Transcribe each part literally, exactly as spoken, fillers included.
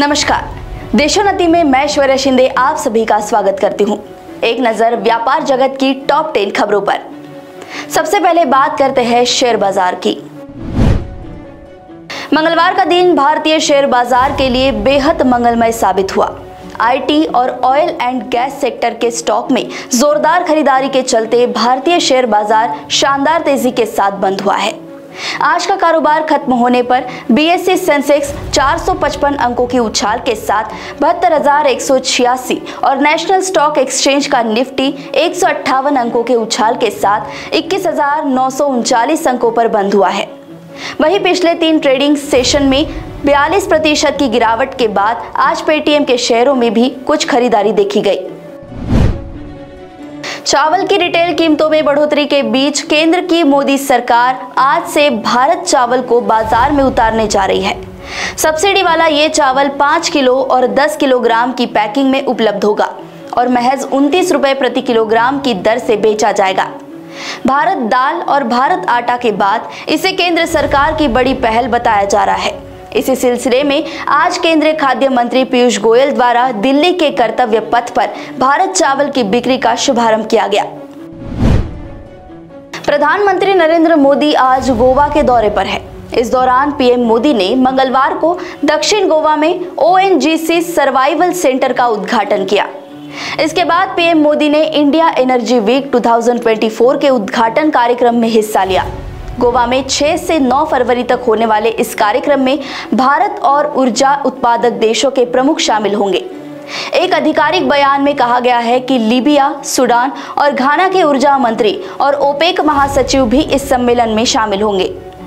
नमस्कार, देशोन्नति में मैं ऐश्वर्या शिंदे आप सभी का स्वागत करती हूँ। एक नजर व्यापार जगत की टॉप टेन खबरों पर। सबसे पहले बात करते हैं शेयर बाजार की। मंगलवार का दिन भारतीय शेयर बाजार के लिए बेहद मंगलमय साबित हुआ। आईटी और ऑयल एंड गैस सेक्टर के स्टॉक में जोरदार खरीदारी के चलते भारतीय शेयर बाजार शानदार तेजी के साथ बंद हुआ है। आज का कारोबार खत्म होने पर बीएसई सेंसेक्स चार सौ पचपन अंकों की उछाल के साथ बहत्तर हजार एक सौ छियासी और नेशनल स्टॉक एक्सचेंज का निफ्टी एक सौ अट्ठावन अंकों के उछाल के साथ इक्कीस हजार नौ सौ उनचालीस अंकों पर बंद हुआ है। वहीं पिछले तीन ट्रेडिंग सेशन में बयालीस प्रतिशत की गिरावट के बाद आज पेटीएम के शेयरों में भी कुछ खरीदारी देखी गई। चावल की रिटेल कीमतों में बढ़ोतरी के बीच केंद्र की मोदी सरकार आज से भारत चावल को बाजार में उतारने जा रही है। सब्सिडी वाला ये चावल पाँच किलो और दस किलोग्राम की पैकिंग में उपलब्ध होगा और महज उनतीस रुपए प्रति किलोग्राम की दर से बेचा जाएगा। भारत दाल और भारत आटा के बाद इसे केंद्र सरकार की बड़ी पहल बताया जा रहा है। इसी सिलसिले में आज केंद्रीय खाद्य मंत्री पीयूष गोयल द्वारा दिल्ली के कर्तव्य पथ पर भारत चावल की बिक्री का शुभारंभ किया गया। प्रधानमंत्री नरेंद्र मोदी आज गोवा के दौरे पर है। इस दौरान पीएम मोदी ने मंगलवार को दक्षिण गोवा में ओएनजीसी सर्वाइवल सेंटर का उद्घाटन किया। इसके बाद पीएम मोदी ने इंडिया एनर्जी वीक दो हज़ार चौबीस के उद्घाटन कार्यक्रम में हिस्सा लिया। गोवा में छह से नौ फरवरी तक होने वाले इस कार्यक्रम में भारत और ऊर्जा उत्पादक देशों के प्रमुख शामिल होंगे। एक आधिकारिक बयान में कहा गया है कि लीबिया, सूडान और घाना के ऊर्जा मंत्री और ओपेक महासचिव भी इस सम्मेलन में शामिल होंगे।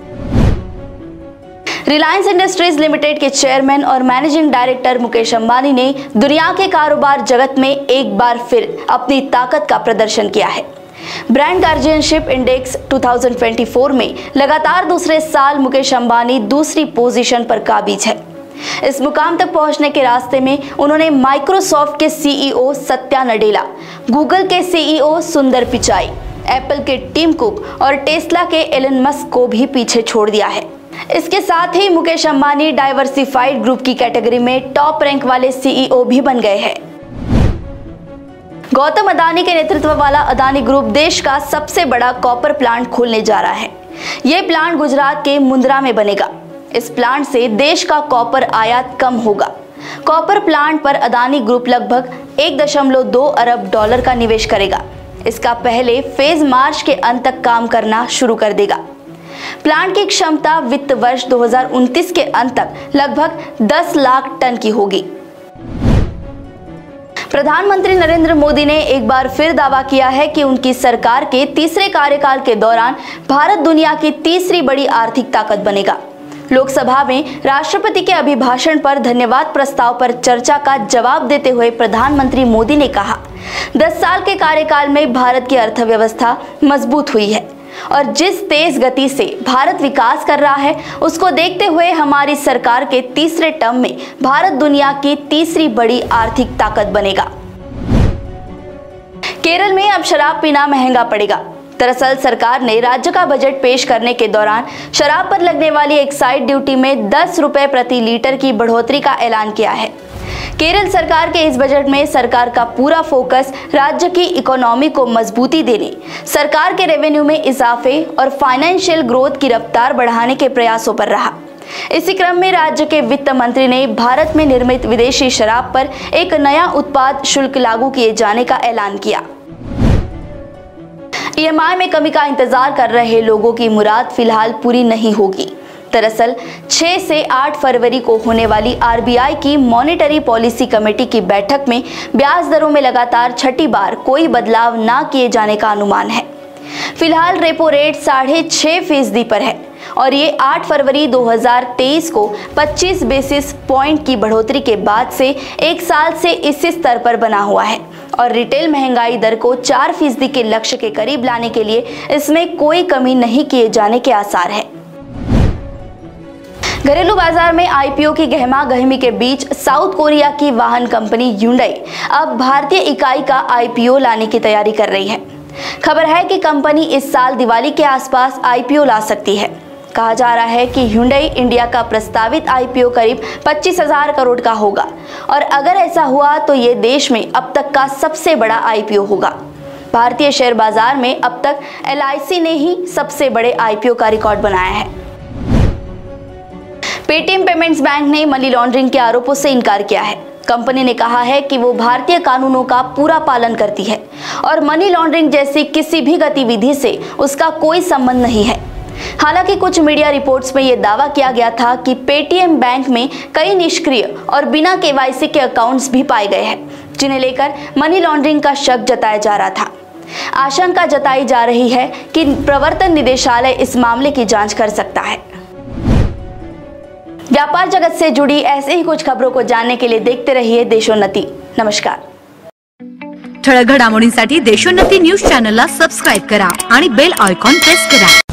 रिलायंस इंडस्ट्रीज लिमिटेड के चेयरमैन और मैनेजिंग डायरेक्टर मुकेश अंबानी ने दुनिया के कारोबार जगत में एक बार फिर अपनी ताकत का प्रदर्शन किया है। ब्रांड गार्जियनशिप इंडेक्स दो हज़ार चौबीस में लगातार दूसरे साल मुकेश अंबानी दूसरी पोजीशन पर काबिज है। इस मुकाम तक पहुंचने के रास्ते में उन्होंने माइक्रोसॉफ्ट के सीईओ सत्या नडेला, गूगल के सीईओ सुंदर पिचाई, एप्पल के टिम कुक और टेस्ला के एलन मस्क को भी पीछे छोड़ दिया है। इसके साथ ही मुकेश अंबानी डाइवर्सिफाइड ग्रुप की कैटेगरी में टॉप रैंक वाले सीईओ भी बन गए हैं। गौतम अदानी के नेतृत्व वाला अदानी ग्रुप देश का सबसे बड़ा कॉपर प्लांट खोलने जा रहा है। यह प्लांट गुजरात के मुंद्रा में बनेगा। इस प्लांट से देश का कॉपर आयात कम होगा। कॉपर प्लांट पर अदानी ग्रुप लगभग एक दशमलव दो अरब डॉलर का निवेश करेगा। इसका पहले फेज मार्च के अंत तक काम करना शुरू कर देगा। प्लांट की क्षमता वित्त वर्ष दो हज़ार उनतीस के अंत तक लगभग दस लाख टन की होगी। प्रधानमंत्री नरेंद्र मोदी ने एक बार फिर दावा किया है कि उनकी सरकार के तीसरे कार्यकाल के दौरान भारत दुनिया की तीसरी बड़ी आर्थिक ताकत बनेगा। लोकसभा में राष्ट्रपति के अभिभाषण पर धन्यवाद प्रस्ताव पर चर्चा का जवाब देते हुए प्रधानमंत्री मोदी ने कहा, दस साल के कार्यकाल में भारत की अर्थव्यवस्था मजबूत हुई है और जिस तेज गति से भारत विकास कर रहा है उसको देखते हुए हमारी सरकार के तीसरे टर्म में भारत दुनिया की तीसरी बड़ी आर्थिक ताकत बनेगा। केरल में अब शराब पीना महंगा पड़ेगा। दरअसल सरकार ने राज्य का बजट पेश करने के दौरान शराब पर लगने वाली एक्साइज ड्यूटी में दस रुपए प्रति लीटर की बढ़ोतरी का ऐलान किया है। केरल सरकार के इस बजट में सरकार का पूरा फोकस राज्य की इकोनॉमी को मजबूती देने, सरकार के रेवेन्यू में इजाफे और फाइनेंशियल ग्रोथ की रफ्तार बढ़ाने के प्रयासों पर रहा। इसी क्रम में राज्य के वित्त मंत्री ने भारत में निर्मित विदेशी शराब पर एक नया उत्पाद शुल्क लागू किए जाने का ऐलान किया। ईएमआई में कमी का इंतजार कर रहे लोगों की मुराद फिलहाल पूरी नहीं होगी। दरअसल छह से आठ फरवरी को होने वाली आरबीआई की मॉनेटरी पॉलिसी कमेटी की बैठक में ब्याज दरों में लगातार छठी बार कोई बदलाव न किए जाने का अनुमान है। फिलहाल रेपो रेट साढ़े छह फीसदी पर है और ये आठ फरवरी दो हज़ार तेईस को पच्चीस बेसिस पॉइंट की बढ़ोतरी के बाद से एक साल से इसी स्तर पर बना हुआ है और रिटेल महंगाई दर को चार फीसदी के लक्ष्य के करीब लाने के लिए इसमें कोई कमी नहीं किए जाने के आसार है। घरेलू बाजार में आईपीओ की गहमा गहमी के बीच साउथ कोरिया की वाहन कंपनी ह्युंडई अब भारतीय इकाई का आईपीओ लाने की तैयारी कर रही है। खबर है कि कंपनी इस साल दिवाली के आसपास आईपीओ ला सकती है। कहा जा रहा है कि Hyundai इंडिया का प्रस्तावित आईपीओ करीब पच्चीस हजार करोड़ का होगा और अगर ऐसा हुआ तो ये देश में अब तक का सबसे बड़ा आईपीओ होगा। भारतीय शेयर बाजार में अब तक एल आई सी ने ही सबसे बड़े आईपीओ का रिकॉर्ड बनाया है। पेटीएम पेमेंट्स बैंक ने मनी लॉन्ड्रिंग के आरोपों से इनकार किया है। कंपनी ने कहा है कि वो भारतीय कानूनों का पूरा पालन करती है और मनी लॉन्ड्रिंग जैसी किसी भी गतिविधि से उसका कोई संबंध नहीं है। हालांकि कुछ मीडिया रिपोर्ट्स में यह दावा किया गया था कि पेटीएम बैंक में कई निष्क्रिय और बिना केवाईसी के अकाउंट्स भी पाए गए हैं, जिन्हें लेकर मनी लॉन्ड्रिंग का शक जताया जा रहा था। आशंका जताई जा रही है कि प्रवर्तन निदेशालय इस मामले की जांच कर सकता है। व्यापार जगत से जुड़ी ऐसे ही कुछ खबरों को जानने के लिए देखते रहिए देशोन्नति। नमस्कार। ठळक घडामोडींसाठी देशोन्नति न्यूज चॅनलला सबस्क्राइब करा आणि बेल आयकॉन प्रेस करा।